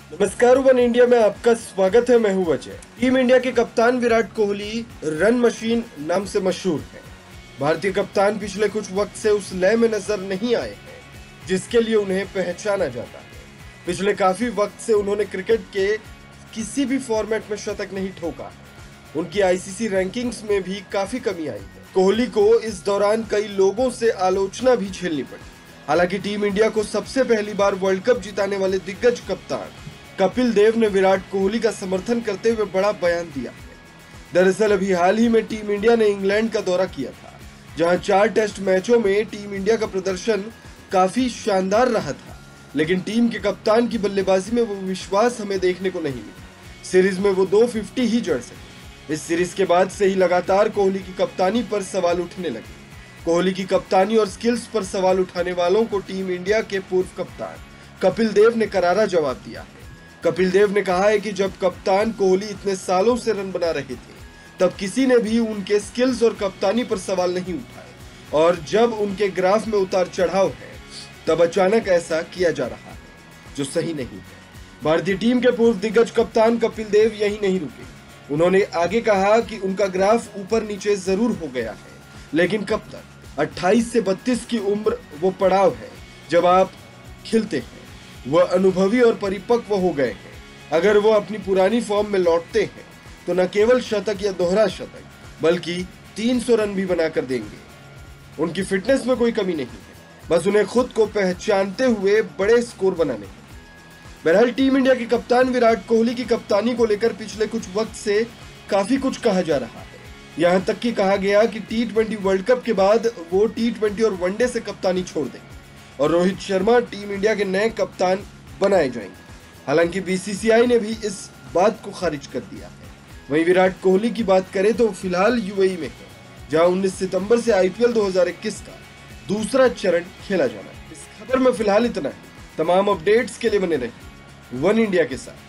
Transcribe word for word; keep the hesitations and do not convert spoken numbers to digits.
नमस्कार, one India में आपका स्वागत है। मैं हूं अजय। टीम इंडिया के कप्तान विराट कोहली रन मशीन नाम से मशहूर हैं। भारतीय कप्तान पिछले कुछ वक्त से उस लय में नजर नहीं आए हैं जिसके लिए उन्हें पहचाना जाता है। पिछले काफी वक्त से उन्होंने क्रिकेट के किसी भी फॉर्मेट में शतक नहीं ठोका। उनकी आईसीसी रैंकिंग्स में भी काफी कमी आई है। कोहली को इस दौरान कई लोगों से आलोचना भी झेलनी पड़ी। हालांकि टीम इंडिया को सबसे पहली बार वर्ल्ड कप जिताने वाले दिग्गज कप्तान कपिल देव ने विराट कोहली का समर्थन करते हुए बड़ा बयान दिया है। दरअसल अभी हाल ही में टीम इंडिया ने इंग्लैंड का दौरा किया था, जहां चार टेस्ट मैचों में टीम इंडिया का प्रदर्शन काफी शानदार रहा था, लेकिन टीम के कप्तान की बल्लेबाजी में वो विश्वास हमें देखने को नहीं मिला। सीरीज में वो दो सौ पचास ही जड़ सके। इस सीरीज के बाद से ही लगातार कोहली की कप्तानी पर सवाल उठने लगे। कोहली की कप्तानी और स्किल्स पर सवाल उठाने वालों को टीम इंडिया के पूर्व कप्तान कपिल देव ने करारा जवाब दिया है। कपिल देव ने कहा है कि जब कप्तान कोहली इतने सालों से रन बना रहे थे, तब किसी ने भी उनके स्किल्स और कप्तानी पर सवाल नहीं उठाए, और जब उनके ग्राफ में उतार चढ़ाव है, तब अचानक ऐसा किया जा रहा है, जो सही नहीं है। भारतीय टीम के पूर्व दिग्गज कप्तान कपिल देव यही नहीं रुके। उन्होंने आगे कहा कि उनका ग्राफ ऊपर नीचे जरूर हो गया है, लेकिन कब तक। अट्ठाईस से बत्तीस की उम्र वो पड़ाव है जब आप खिलते हैं। वह अनुभवी और परिपक्व हो गए हैं। अगर वो अपनी पुरानी फॉर्म में लौटते हैं तो न केवल शतक या दोहरा शतक, बल्कि तीन सौ रन भी बनाकर देंगे। उनकी फिटनेस में कोई कमी नहीं है, बस उन्हें खुद को पहचानते हुए बड़े स्कोर बनाने हैं। बहरहाल टीम इंडिया के कप्तान विराट कोहली की कप्तानी को लेकर पिछले कुछ वक्त से काफी कुछ कहा जा रहा है। यहाँ तक कि कहा गया कि टी ट्वेंटी वर्ल्ड कप के बाद वो टी ट्वेंटी और वनडे से कप्तानी छोड़ देंगे और रोहित शर्मा टीम इंडिया के नए कप्तान बनाए जाएंगे। हालांकि बीसीसीआई ने भी इस बात को खारिज कर दिया है। वहीं विराट कोहली की बात करें तो फिलहाल यूएई में है, जहां उन्नीस सितंबर से आईपीएल दो हज़ार इक्कीस का दूसरा चरण खेला जाना है। इस खबर में फिलहाल इतना है। तमाम अपडेट्स के लिए बने रहे वन इंडिया के साथ।